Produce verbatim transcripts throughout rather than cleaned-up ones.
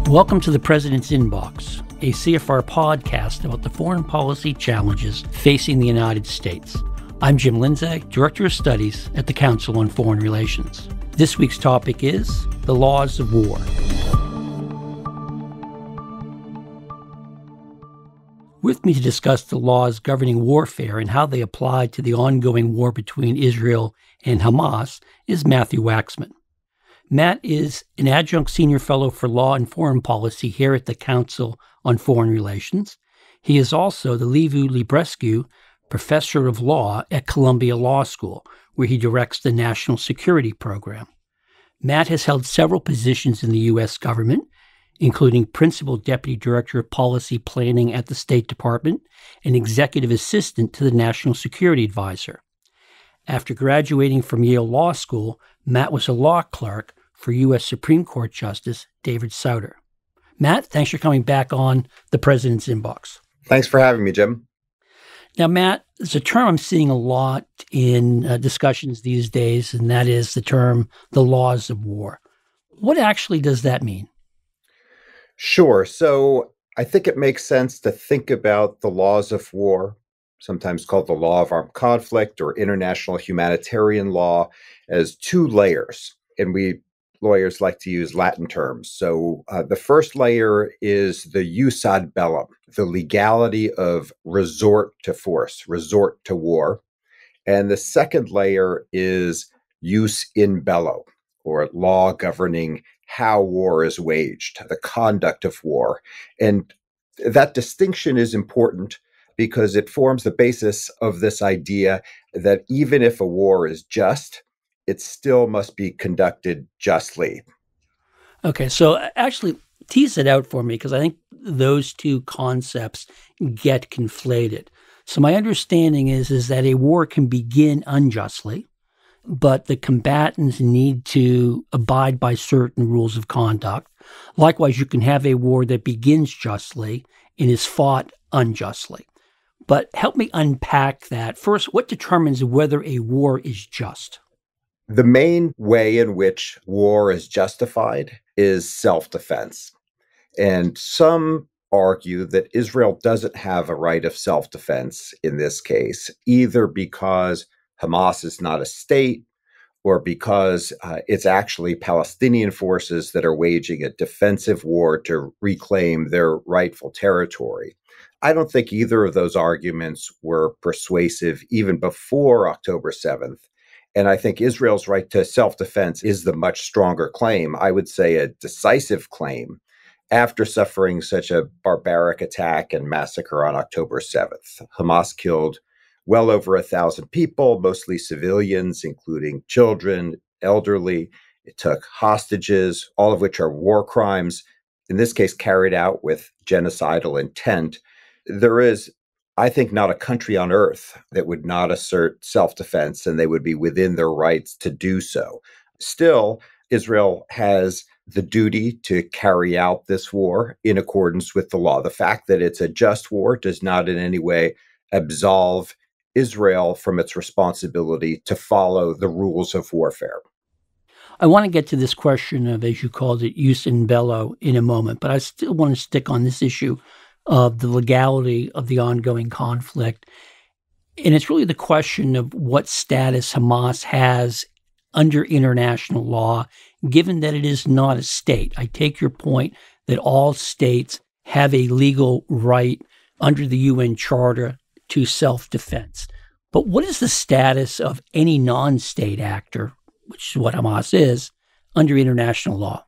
Welcome to the President's Inbox, a C F R podcast about the foreign policy challenges facing the United States. I'm Jim Lindsay, Director of Studies at the Council on Foreign Relations. This week's topic is the laws of war. With me to discuss the laws governing warfare and how they apply to the ongoing war between Israel and Hamas is Matthew Waxman. Matt is an Adjunct Senior Fellow for Law and Foreign Policy here at the Council on Foreign Relations. He is also the Liviu Librescu Professor of Law at Columbia Law School, where he directs the National Security Program. Matt has held several positions in the U S government, including Principal Deputy Director of Policy Planning at the State Department and Executive Assistant to the National Security Advisor. After graduating from Yale Law School, Matt was a law clerk for U S Supreme Court Justice David Souter. Matt, thanks for coming back on the President's Inbox. Thanks for having me, Jim. Now, Matt, there's a term I'm seeing a lot in uh, discussions these days, and that is the term the laws of war. What actually does that mean? Sure. So I think it makes sense to think about the laws of war, sometimes called the law of armed conflict or international humanitarian law, as two layers. And we lawyers like to use Latin terms. So uh, the first layer is the jus ad bellum, the legality of resort to force, resort to war. And the second layer is jus in bello, or law governing how war is waged, the conduct of war. And that distinction is important because it forms the basis of this idea that even if a war is just, it still must be conducted justly. Okay, so actually tease it out for me, because I think those two concepts get conflated. So my understanding is, is that a war can begin unjustly, but the combatants need to abide by certain rules of conduct. Likewise, you can have a war that begins justly and is fought unjustly. But help me unpack that. First, what determines whether a war is just? The main way in which war is justified is self-defense. And some argue that Israel doesn't have a right of self-defense in this case, either because Hamas is not a state or because uh, it's actually Palestinian forces that are waging a defensive war to reclaim their rightful territory. I don't think either of those arguments were persuasive even before October seventh. And I think Israel's right to self-defense is the much stronger claim, I would say a decisive claim, after suffering such a barbaric attack and massacre on October seventh. Hamas killed well over a thousand people, mostly civilians, including children, elderly. It took hostages, all of which are war crimes, in this case carried out with genocidal intent. There is, I think, not a country on earth that would not assert self-defense, and they would be within their rights to do so. Still, Israel has the duty to carry out this war in accordance with the law. The fact that it's a just war does not in any way absolve Israel from its responsibility to follow the rules of warfare. I want to get to this question of, as you called it, jus in bello in a moment, but I still want to stick on this issue of the legality of the ongoing conflict. And it's really the question of what status Hamas has under international law, given that it is not a state. I take your point that all states have a legal right under the U N Charter to self-defense. But what is the status of any non-state actor, which is what Hamas is, under international law?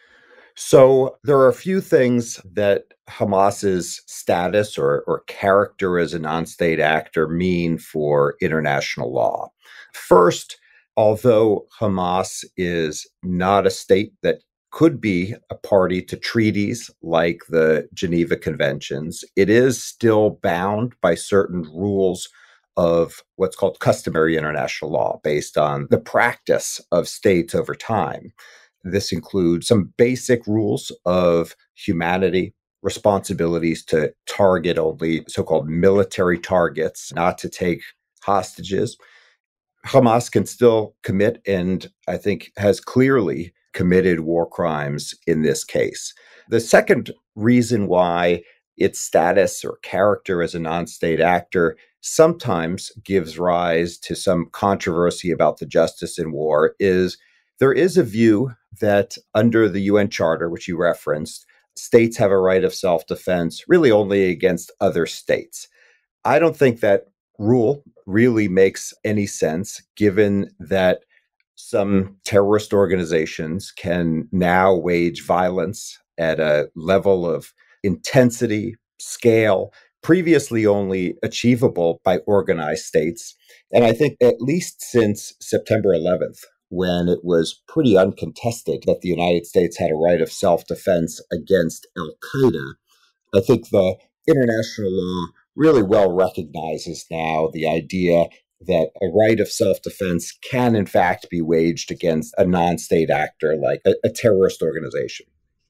So there are a few things that Hamas's status or, or character as a non-state actor mean for international law. First, although Hamas is not a state that could be a party to treaties like the Geneva Conventions, it is still bound by certain rules of what's called customary international law based on the practice of states over time. This includes some basic rules of humanity, responsibilities to target only so-called military targets, not to take hostages. Hamas can still commit and I think has clearly committed war crimes in this case. The second reason why its status or character as a non-state actor sometimes gives rise to some controversy about the justice in war is there is a view that under the U N Charter, which you referenced, states have a right of self-defense really only against other states. I don't think that rule really makes any sense, given that some terrorist organizations can now wage violence at a level of intensity, scale, previously only achievable by organized states. And I think at least since September eleventh, when it was pretty uncontested that the United States had a right of self-defense against Al Qaeda, I think the international law really well recognizes now the idea that a right of self-defense can, in fact, be waged against a non-state actor like a, a terrorist organization.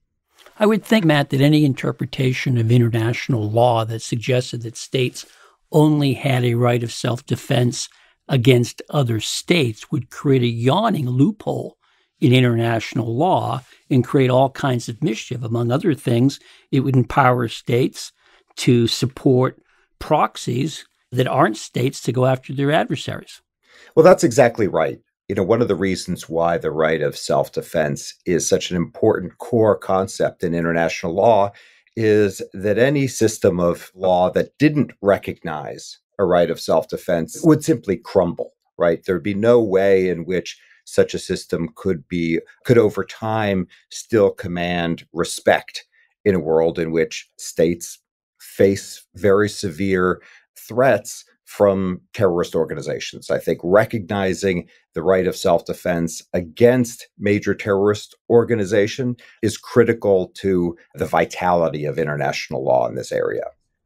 I would think, Matt, that any interpretation of international law that suggested that states only had a right of self-defense against other states would create a yawning loophole in international law and create all kinds of mischief. Among other things, it would empower states to support proxies that aren't states to go after their adversaries. Well, that's exactly right. You know, one of the reasons why the right of self-defense is such an important core concept in international law is that any system of law that didn't recognize a right of self-defense would simply crumble, right? There'd be no way in which such a system could be, could over time still command respect in a world in which states face very severe threats from terrorist organizations. I think recognizing the right of self-defense against major terrorist organization is critical to the vitality of international law in this area.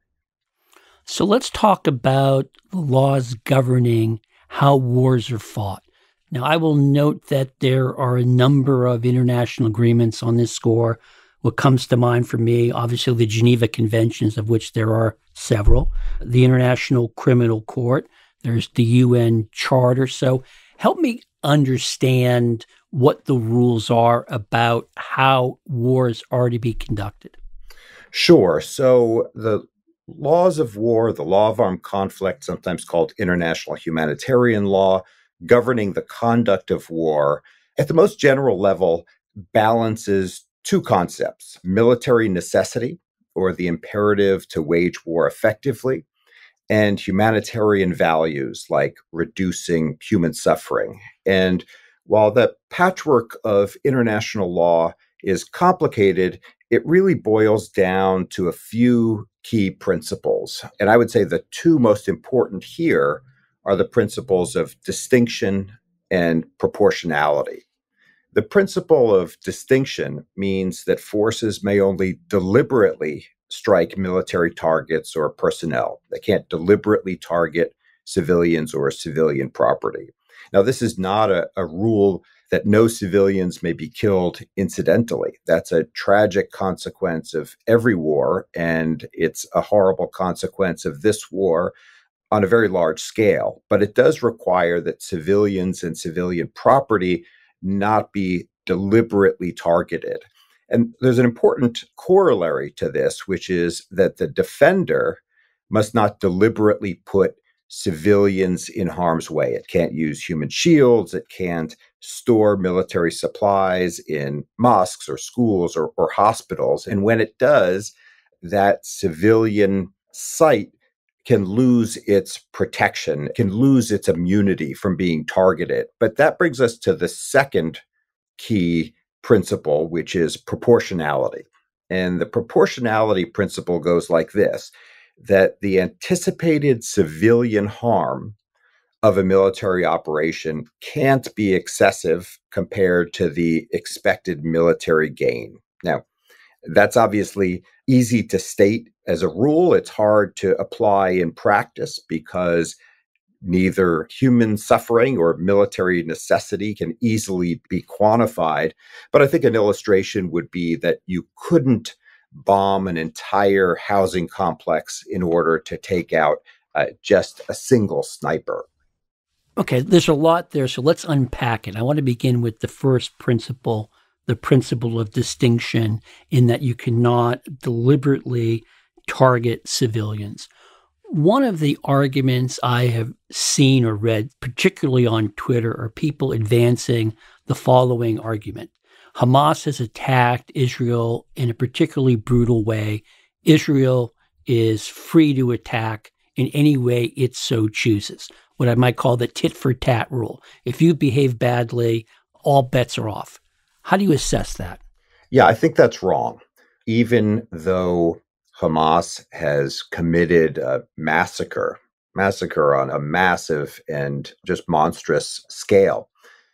So let's talk about the laws governing how wars are fought. Now, I will note that there are a number of international agreements on this score. What comes to mind for me, obviously, the Geneva Conventions, of which there are several, the International Criminal Court, there's the U N Charter. So help me understand what the rules are about how wars are to be conducted. Sure. So the laws of war, the law of armed conflict, sometimes called international humanitarian law, governing the conduct of war, at the most general level, balances two concepts: military necessity, or the imperative to wage war effectively, and humanitarian values like reducing human suffering. And while the patchwork of international law is complicated, it really boils down to a few key principles. And I would say the two most important here are the principles of distinction and proportionality. The principle of distinction means that forces may only deliberately strike military targets or personnel. They can't deliberately target civilians or civilian property. Now, this is not a, a rule that no civilians may be killed incidentally. That's a tragic consequence of every war, and it's a horrible consequence of this war on a very large scale. But it does require that civilians and civilian property not be deliberately targeted. And there's an important corollary to this, which is that the defender must not deliberately put civilians in harm's way. It can't use human shields. It can't store military supplies in mosques or schools or, or hospitals. And when it does, that civilian site can lose its protection, can lose its immunity from being targeted. But that brings us to the second key principle, which is proportionality. And the proportionality principle goes like this: that the anticipated civilian harm of a military operation can't be excessive compared to the expected military gain. Now, that's obviously easy to state as a rule. It's hard to apply in practice because neither human suffering or military necessity can easily be quantified. But I think an illustration would be that you couldn't bomb an entire housing complex in order to take out uh, just a single sniper. Okay, there's a lot there, so let's unpack it. I want to begin with the first principle the principle of distinction in that you cannot deliberately target civilians. One of the arguments I have seen or read, particularly on Twitter, are people advancing the following argument. Hamas has attacked Israel in a particularly brutal way. Israel is free to attack in any way it so chooses, what I might call the tit-for-tat rule. If you behave badly, all bets are off. How do you assess that? Yeah, I think that's wrong. Even though Hamas has committed a massacre, massacre on a massive and just monstrous scale,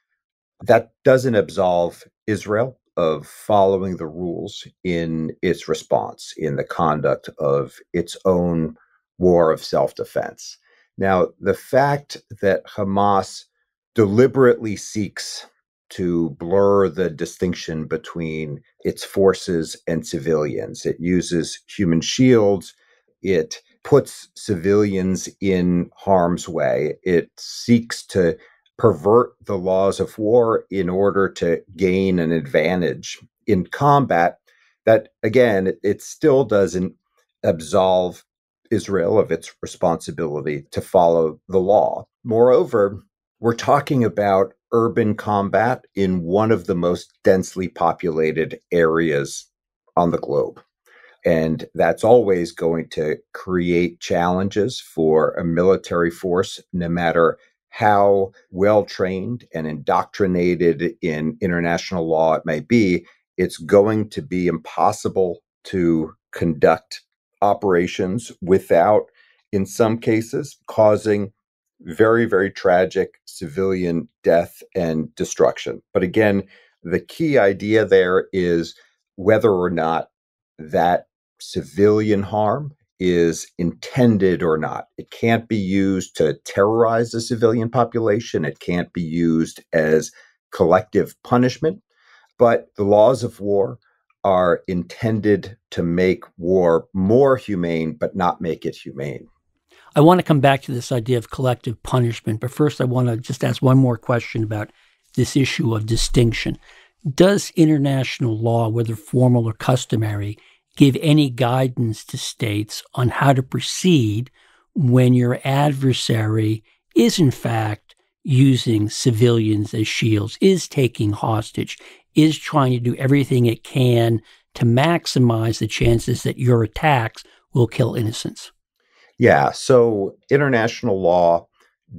that doesn't absolve Israel of following the rules in its response, in the conduct of its own war of self-defense. Now, the fact that Hamas deliberately seeks to blur the distinction between its forces and civilians, it uses human shields, it puts civilians in harm's way, it seeks to pervert the laws of war in order to gain an advantage in combat, that, again, it, it still doesn't absolve Israel of its responsibility to follow the law. Moreover, we're talking about urban combat in one of the most densely populated areas on the globe. And that's always going to create challenges for a military force, no matter how well trained and indoctrinated in international law it may be. It's going to be impossible to conduct operations without, in some cases, causing very, very tragic civilian death and destruction. But again, the key idea there is whether or not that civilian harm is intended or not. It can't be used to terrorize the civilian population. It can't be used as collective punishment. But the laws of war are intended to make war more humane, but not make it humane. I want to come back to this idea of collective punishment, but first I want to just ask one more question about this issue of distinction. Does international law, whether formal or customary, give any guidance to states on how to proceed when your adversary is in fact using civilians as shields, is taking hostage, is trying to do everything it can to maximize the chances that your attacks will kill innocents? Yeah, so international law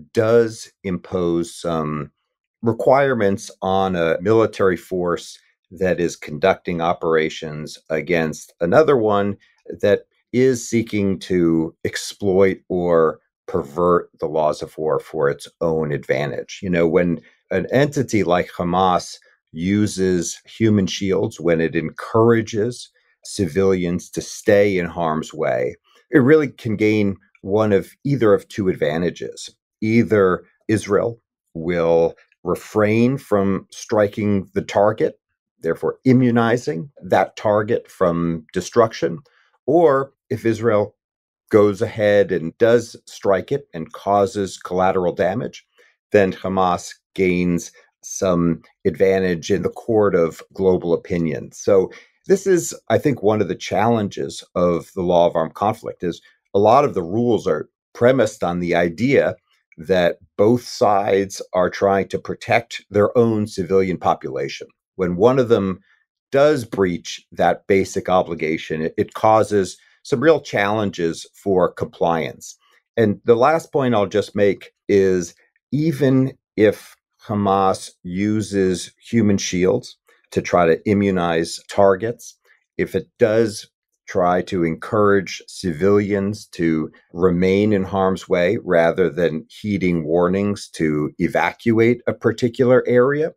does impose some requirements on a military force that is conducting operations against another one that is seeking to exploit or pervert the laws of war for its own advantage. You know, when an entity like Hamas uses human shields, when it encourages civilians to stay in harm's way, it really can gain one of either of two advantages. Either Israel will refrain from striking the target, therefore immunizing that target from destruction, or if Israel goes ahead and does strike it and causes collateral damage, then Hamas gains some advantage in the court of global opinion. So this is, I think, one of the challenges of the law of armed conflict is a lot of the rules are premised on the idea that both sides are trying to protect their own civilian population. When one of them does breach that basic obligation, it, it causes some real challenges for compliance. And the last point I'll just make is even if Hamas uses human shields to try to immunize targets, if it does try to encourage civilians to remain in harm's way rather than heeding warnings to evacuate a particular area,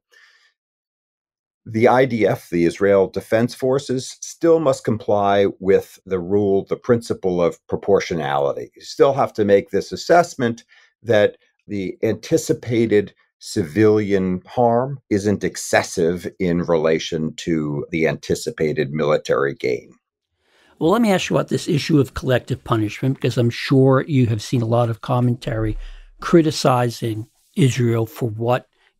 the I D F, the Israel Defense Forces, still must comply with the rule, the principle of proportionality. You still have to make this assessment that the anticipated civilian harm isn't excessive in relation to the anticipated military gain. Well, let me ask you about this issue of collective punishment, because I'm sure you have seen a lot of commentary criticizing Israel for what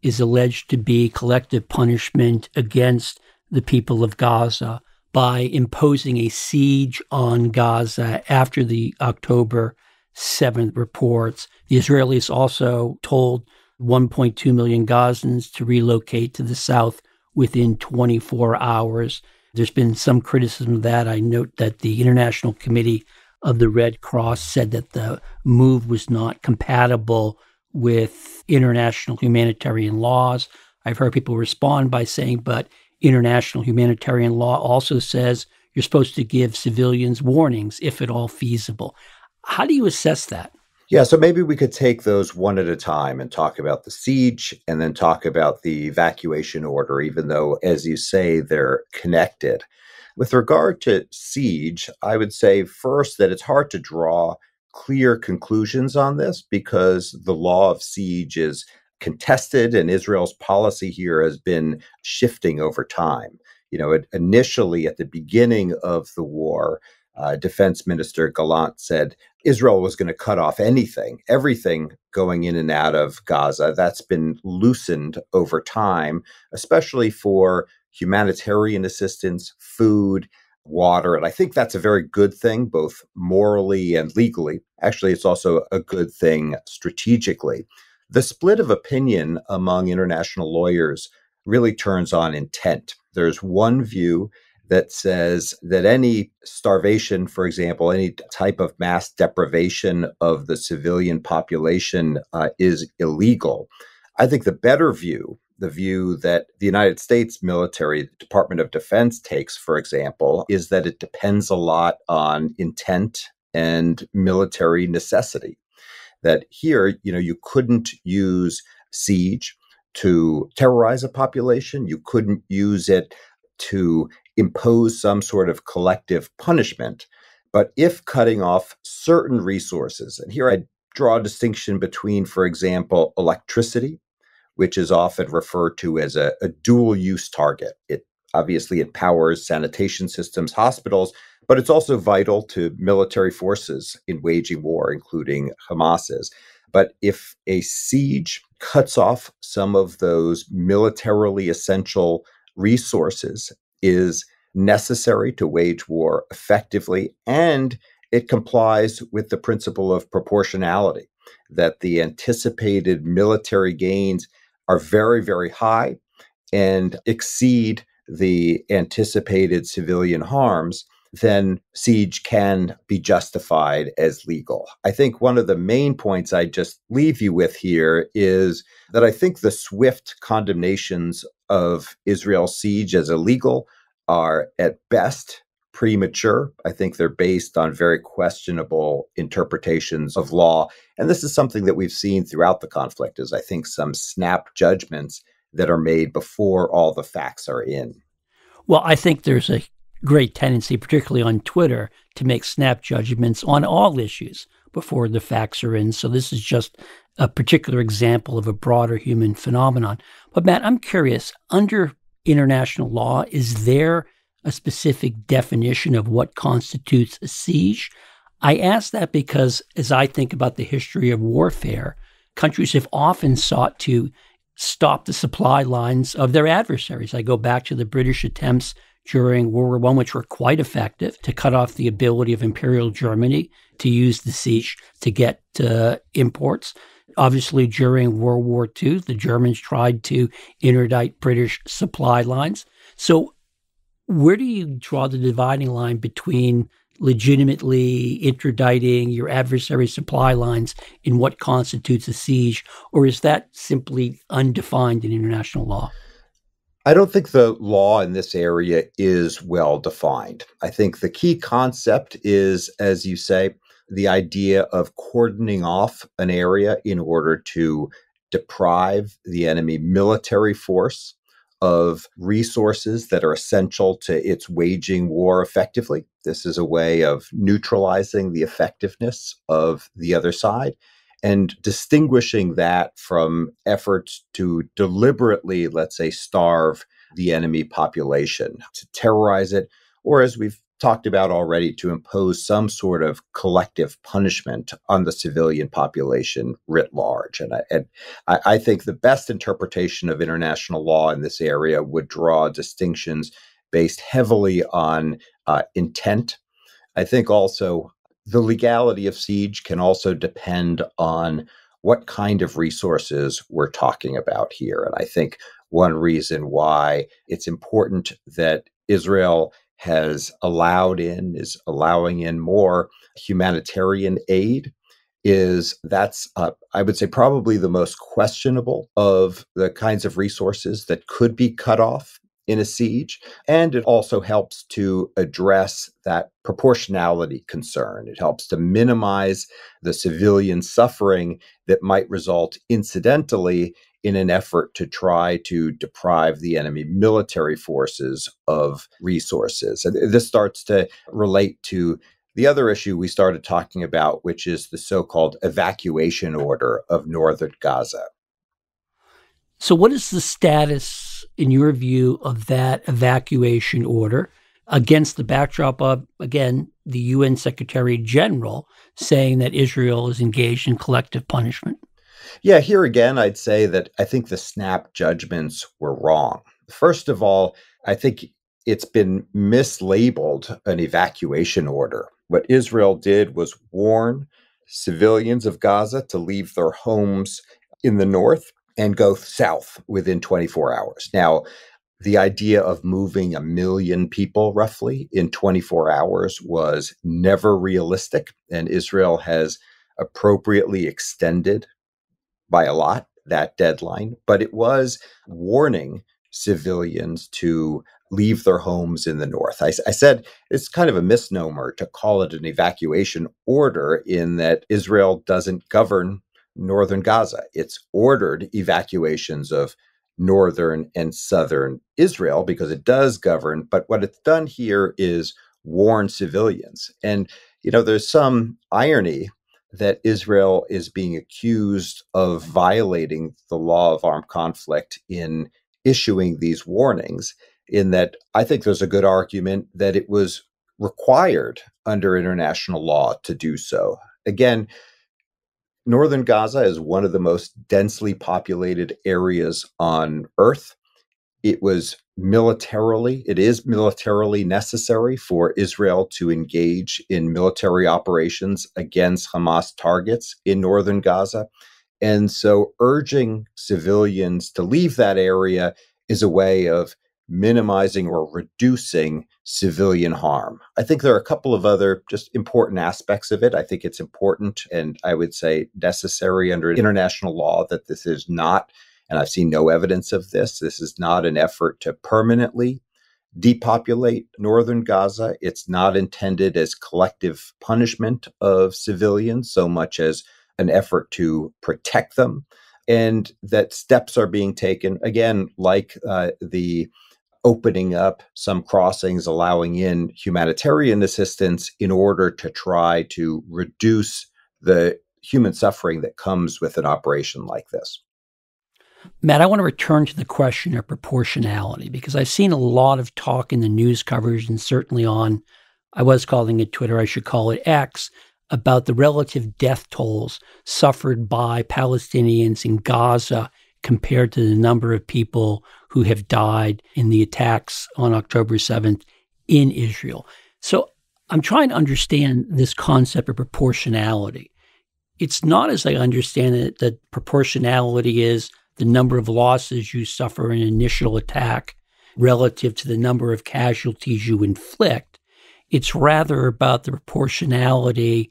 is alleged to be collective punishment against the people of Gaza by imposing a siege on Gaza after the October seventh reports. The Israelis also told one point two million Gazans to relocate to the south within twenty-four hours. There's been some criticism of that. I note that the International Committee of the Red Cross said that the move was not compatible with international humanitarian laws. I've heard people respond by saying, but international humanitarian law also says you're supposed to give civilians warnings if at all feasible. How do you assess that? Yeah, so maybe we could take those one at a time and talk about the siege and then talk about the evacuation order, even though, as you say, they're connected. With regard to siege, I would say first that it's hard to draw clear conclusions on this because the law of siege is contested and Israel's policy here has been shifting over time. You know, it, initially at the beginning of the war, uh, Defense Minister Gallant said Israel was going to cut off anything, everything going in and out of Gaza. That's been loosened over time, especially for humanitarian assistance, food, water. And I think that's a very good thing, both morally and legally. Actually, it's also a good thing strategically. The split of opinion among international lawyers really turns on intent. There's one view that says that any starvation, for example, any type of mass deprivation of the civilian population uh, is illegal. I think the better view, the view that the United States military, Department of Defense takes, for example, is that it depends a lot on intent and military necessity. That here, you know, you couldn't use siege to terrorize a population. You couldn't use it to impose some sort of collective punishment. But if cutting off certain resources, and here I draw a distinction between, for example, electricity, which is often referred to as a, a dual-use target. It obviously it powers sanitation systems, hospitals, but it's also vital to military forces in waging war, including Hamas's. But if a siege cuts off some of those militarily essential resources, is necessary to wage war effectively, and it complies with the principle of proportionality, that the anticipated military gains are very, very high and exceed the anticipated civilian harms, then siege can be justified as legal. I think one of the main points I just leave you with here is that I think the swift condemnations of Israel's siege as illegal are at best premature. I think they're based on very questionable interpretations of law. And this is something that we've seen throughout the conflict, is I think some snap judgments that are made before all the facts are in. Well, I think there's a great tendency, particularly on Twitter, to make snap judgments on all issues before the facts are in. So this is just a particular example of a broader human phenomenon. But Matt, I'm curious, under international law, is there a specific definition of what constitutes a siege? I ask that because as I think about the history of warfare, countries have often sought to stop the supply lines of their adversaries. I go back to the British attempts during World War One, which were quite effective to cut off the ability of Imperial Germany to use the siege to get uh, imports. Obviously, during World War Two, the Germans tried to interdict British supply lines. So where do you draw the dividing line between legitimately interdicting your adversary's supply lines in what constitutes a siege, or is that simply undefined in international law? I don't think the law in this area is well defined. I think the key concept is, as you say, the idea of cordoning off an area in order to deprive the enemy military force of resources that are essential to its waging war effectively. This is a way of neutralizing the effectiveness of the other side and distinguishing that from efforts to deliberately, let's say, starve the enemy population, to terrorize it, or as we've talked about already to impose some sort of collective punishment on the civilian population writ large. And I, and I, I think the best interpretation of international law in this area would draw distinctions based heavily on uh, intent. I think also the legality of siege can also depend on what kind of resources we're talking about here. And I think one reason why it's important that Israel has allowed in, is allowing in more humanitarian aid is that's, uh, I would say, probably the most questionable of the kinds of resources that could be cut off in a siege. And it also helps to address that proportionality concern. It helps to minimize the civilian suffering that might result incidentally in an effort to try to deprive the enemy military forces of resources. And this starts to relate to the other issue we started talking about, which is the so-called evacuation order of northern Gaza. So what is the status, in your view, of that evacuation order against the backdrop of, again, the U N Secretary General saying that Israel is engaged in collective punishment? Yeah, here again, I'd say that I think the snap judgments were wrong. First of all, I think it's been mislabeled an evacuation order. What Israel did was warn civilians of Gaza to leave their homes in the north and go south within twenty-four hours. Now, the idea of moving a million people roughly in twenty-four hours was never realistic, and Israel has appropriately extended by a lot that deadline, but it was warning civilians to leave their homes in the north. I, I said it's kind of a misnomer to call it an evacuation order in that Israel doesn't govern northern Gaza. It's ordered evacuations of northern and southern Israel because it does govern, but what it's done here is warn civilians. And, you know, there's some irony that Israel is being accused of violating the law of armed conflict in issuing these warnings, in that I think there's a good argument that it was required under international law to do so. Again, northern Gaza is one of the most densely populated areas on Earth. It was militarily, it is militarily necessary for Israel to engage in military operations against Hamas targets in northern Gaza. And so urging civilians to leave that area is a way of minimizing or reducing civilian harm. I think there are a couple of other just important aspects of it. I think it's important and I would say necessary under international law that this is not, and I've seen no evidence of this, this is not an effort to permanently depopulate northern Gaza. It's not intended as collective punishment of civilians so much as an effort to protect them, and that steps are being taken, again, like uh, the opening up some crossings, allowing in humanitarian assistance in order to try to reduce the human suffering that comes with an operation like this. Matt, I want to return to the question of proportionality because I've seen a lot of talk in the news coverage and certainly on, I was calling it Twitter, I should call it X, about the relative death tolls suffered by Palestinians in Gaza compared to the number of people who have died in the attacks on October seventh in Israel. So I'm trying to understand this concept of proportionality. It's not, as I understand it, that proportionality is the number of losses you suffer in an initial attack relative to the number of casualties you inflict. It's rather about the proportionality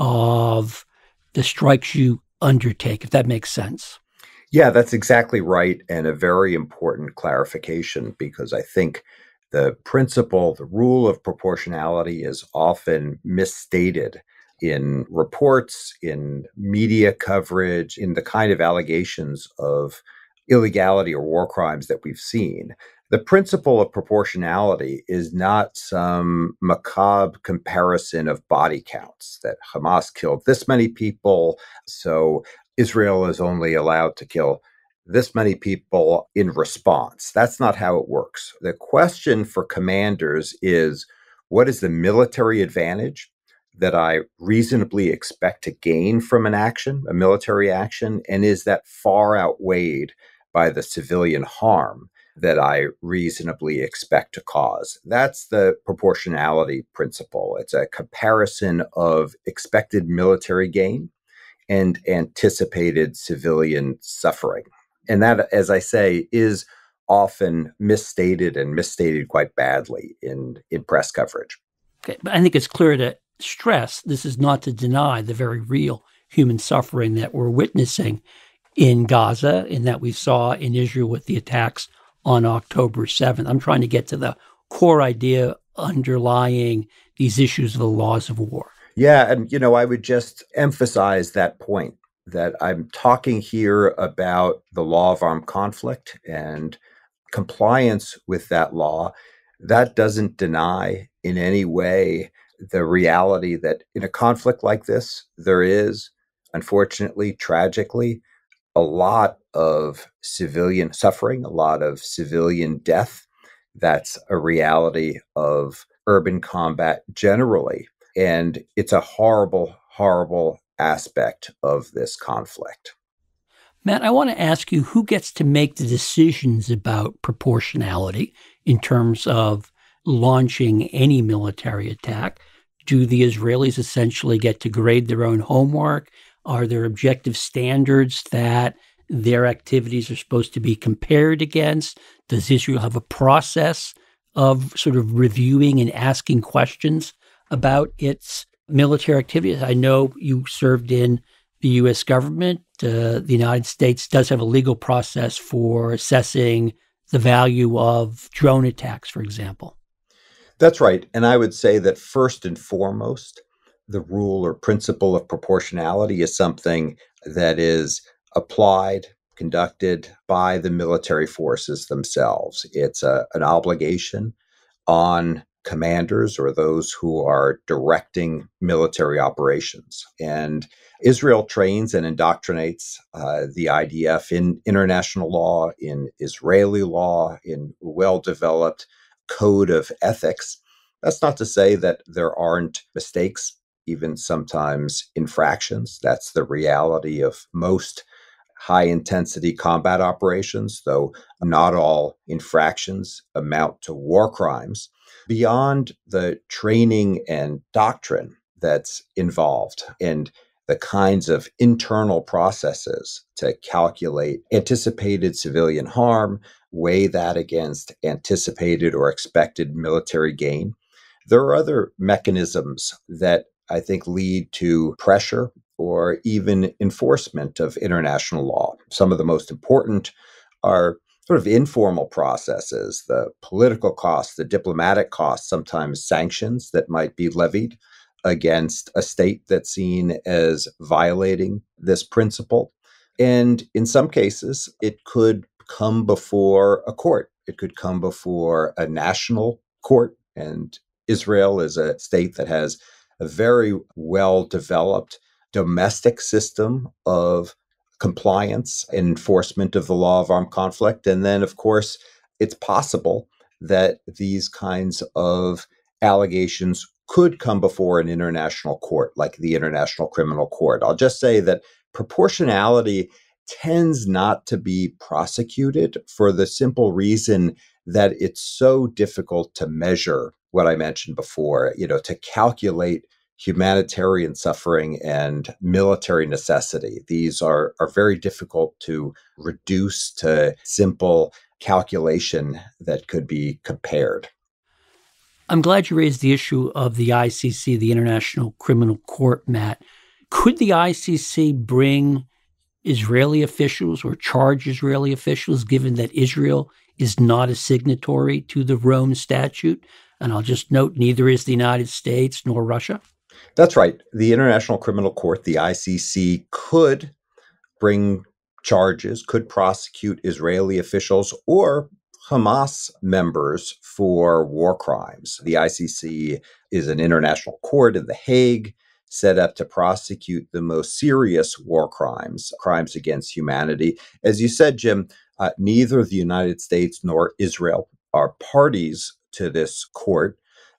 of the strikes you undertake, if that makes sense. Yeah, that's exactly right. And a very important clarification, because I think the principle, the rule of proportionality is often misstated in reports, in media coverage, in the kind of allegations of illegality or war crimes that we've seen. The principle of proportionality is not some macabre comparison of body counts, that Hamas killed this many people, so Israel is only allowed to kill this many people in response. That's not how it works. The question for commanders is, What is the military advantage that I reasonably expect to gain from an action, a military action? And is that far outweighed by the civilian harm that I reasonably expect to cause? That's the proportionality principle. It's a comparison of expected military gain and anticipated civilian suffering. And that, as I say, is often misstated and misstated quite badly in, in press coverage. Okay, but I think it's clear to stress this is not to deny the very real human suffering that we're witnessing in Gaza and that we saw in Israel with the attacks on October seventh. I'm trying to get to the core idea underlying these issues of the laws of war. Yeah, and, you know, I would just emphasize that point that I'm talking here about the law of armed conflict and compliance with that law. That doesn't deny in any way the reality that in a conflict like this, there is, unfortunately, tragically, a lot of civilian suffering, a lot of civilian death. That's a reality of urban combat generally. And it's a horrible, horrible aspect of this conflict. Matt, I want to ask you who gets to make the decisions about proportionality in terms of launching any military attack? Do the Israelis essentially get to grade their own homework? Are there objective standards that their activities are supposed to be compared against? Does Israel have a process of sort of reviewing and asking questions about its military activities? I know you served in the U S government. Uh, the United States does have a legal process for assessing the value of drone attacks, for example. That's right. And I would say that first and foremost, the rule or principle of proportionality is something that is applied, conducted by the military forces themselves. It's a, an obligation on commanders or those who are directing military operations. And Israel trains and indoctrinates uh, the I D F in international law, in Israeli law, in well-developed code of ethics. That's not to say that there aren't mistakes, even sometimes infractions. That's the reality of most high-intensity combat operations, though not all infractions amount to war crimes. Beyond the training and doctrine that's involved and the kinds of internal processes to calculate anticipated civilian harm, weigh that against anticipated or expected military gain, there are other mechanisms that I think lead to pressure or even enforcement of international law. Some of the most important are sort of informal processes, the political costs, the diplomatic costs, sometimes sanctions that might be levied against a state that's seen as violating this principle. And in some cases, it could come before a court. It could come before a national court. And Israel is a state that has a very well-developed domestic system of compliance and enforcement of the law of armed conflict. And then, of course, it's possible that these kinds of allegations could come before an international court, like the International Criminal Court. I'll just say that proportionality tends not to be prosecuted for the simple reason that it's so difficult to measure what I mentioned before, you know, to calculate humanitarian suffering and military necessity. These are, are very difficult to reduce to simple calculation that could be compared. I'm glad you raised the issue of the I C C, the International Criminal Court, Matt. Could the I C C bring Israeli officials or charge Israeli officials, given that Israel is not a signatory to the Rome Statute? And I'll just note, neither is the United States nor Russia. That's right. The International Criminal Court, the I C C, could bring charges, could prosecute Israeli officials or Hamas members for war crimes. The I C C is an international court in The Hague set up to prosecute the most serious war crimes, crimes against humanity. As you said, Jim, uh, neither the United States nor Israel are parties to this court,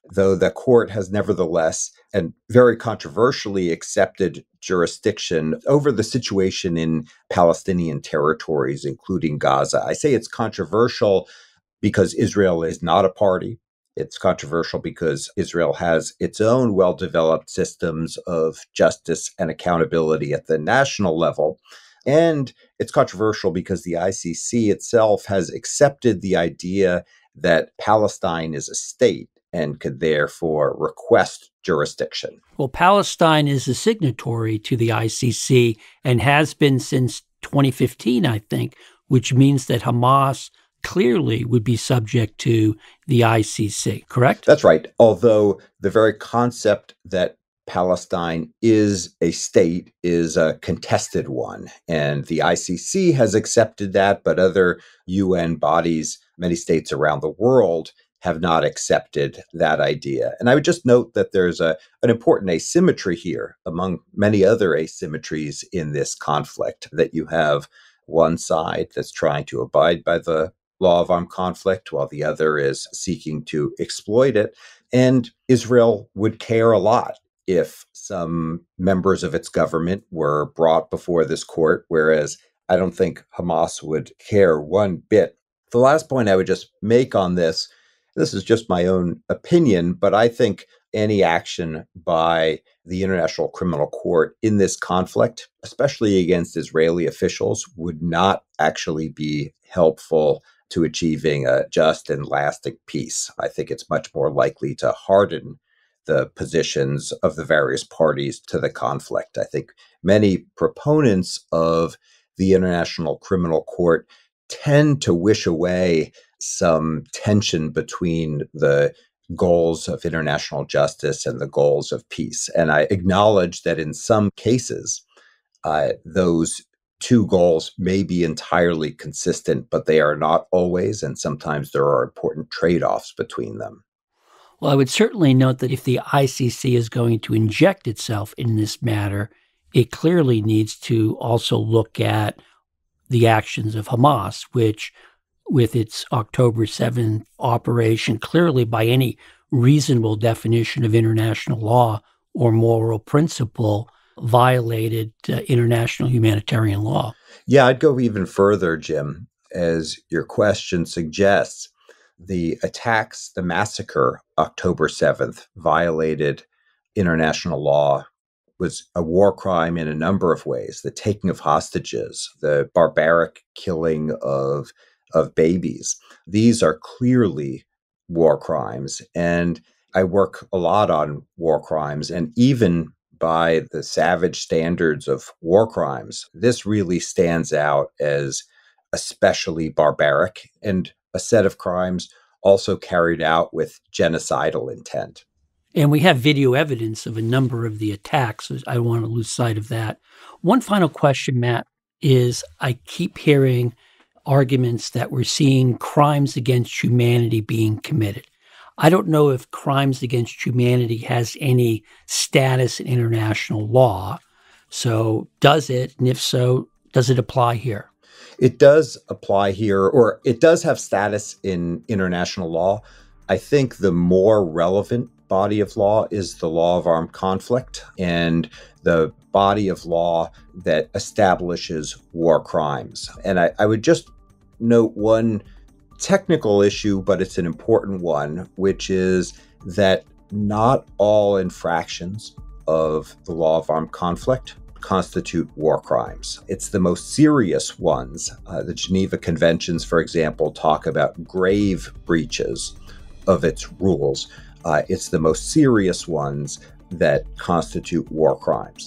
though the court has nevertheless and very controversially accepted jurisdiction over the situation in Palestinian territories, including Gaza. I say it's controversial because Israel is not a party. It's controversial because Israel has its own well-developed systems of justice and accountability at the national level. And it's controversial because the I C C itself has accepted the idea that Palestine is a state and could therefore request jurisdiction. Well, Palestine is a signatory to the I C C and has been since twenty fifteen, I think, which means that Hamas clearly would be subject to the I C C, correct? That's right. Although the very concept that Palestine is a state is a contested one. And the I C C has accepted that, but other U N bodies, many states around the world, have not accepted that idea. And I would just note that there's a, an important asymmetry here among many other asymmetries in this conflict, that you have one side that's trying to abide by the law of armed conflict while the other is seeking to exploit it. And Israel would care a lot if some members of its government were brought before this court, whereas I don't think Hamas would care one bit. The last point I would just make on this, this is just my own opinion, but I think any action by the International Criminal Court in this conflict, especially against Israeli officials, would not actually be helpful to achieving a just and lasting peace. I think it's much more likely to harden the positions of the various parties to the conflict. I think many proponents of the International Criminal Court tend to wish away some tension between the goals of international justice and the goals of peace. And I acknowledge that in some cases, uh, those two goals may be entirely consistent, but they are not always, and sometimes there are important trade-offs between them. Well, I would certainly note that if the I C C is going to inject itself in this matter, it clearly needs to also look at the actions of Hamas, which, with its October seventh operation, clearly by any reasonable definition of international law or moral principle, violated uh, international humanitarian law. Yeah, I'd go even further, Jim. As your question suggests, the attacks, the massacre, October seventh, violated international law, was a war crime in a number of ways. The taking of hostages, the barbaric killing of, of babies. These are clearly war crimes. And I work a lot on war crimes, and even by the savage standards of war crimes, this really stands out as especially barbaric and a set of crimes also carried out with genocidal intent. And we have video evidence of a number of the attacks. I don't want to lose sight of that. One final question, Matt, is I keep hearing arguments that we're seeing crimes against humanity being committed. I don't know if crimes against humanity has any status in international law. So does it? And if so, does it apply here? It does apply here, or it does have status in international law. I think the more relevant body of law is the law of armed conflict and the body of law that establishes war crimes. And I, I would just note one technical issue, but it's an important one, which is that not all infractions of the law of armed conflict constitute war crimes. It's the most serious ones. Uh, the Geneva Conventions, for example, talk about grave breaches of its rules. Uh, it's the most serious ones that constitute war crimes.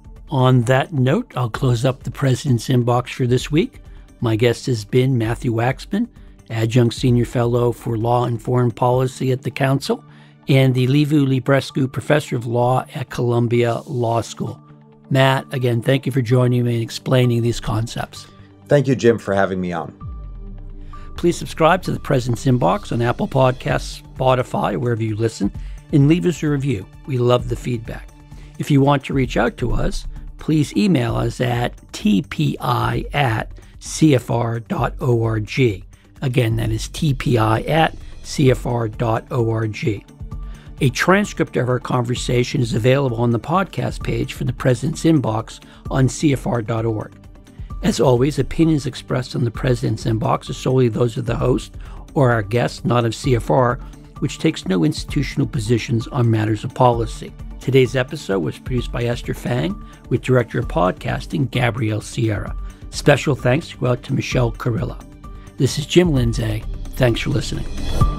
On that note, I'll close up the President's Inbox for this week. My guest has been Matthew Waxman, Adjunct Senior Fellow for Law and Foreign Policy at the Council, and the Liviu Librescu Professor of Law at Columbia Law School. Matt, again, thank you for joining me and explaining these concepts. Thank you, Jim, for having me on. Please subscribe to the President's Inbox on Apple Podcasts, Spotify, wherever you listen, and leave us a review. We love the feedback. If you want to reach out to us, please email us at t p i at c f r dot org. Again, that is t p i at c f r dot org. A transcript of our conversation is available on the podcast page for the President's Inbox on C F R dot org. As always, opinions expressed on the President's Inbox are solely those of the host or our guests, not of C F R, which takes no institutional positions on matters of policy. Today's episode was produced by Esther Fang with Director of Podcasting Gabrielle Sierra. Special thanks go out to Michelle Carilla. This is Jim Lindsay. Thanks for listening.